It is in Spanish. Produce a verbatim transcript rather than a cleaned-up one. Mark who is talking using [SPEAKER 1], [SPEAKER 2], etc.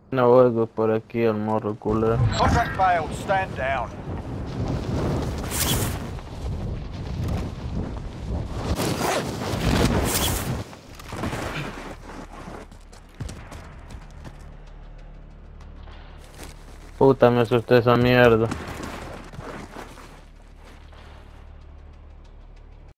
[SPEAKER 1] No oigo por aquí el morro culero.
[SPEAKER 2] Contract failed. Stand down.
[SPEAKER 1] Puta, me asusté esa mierda.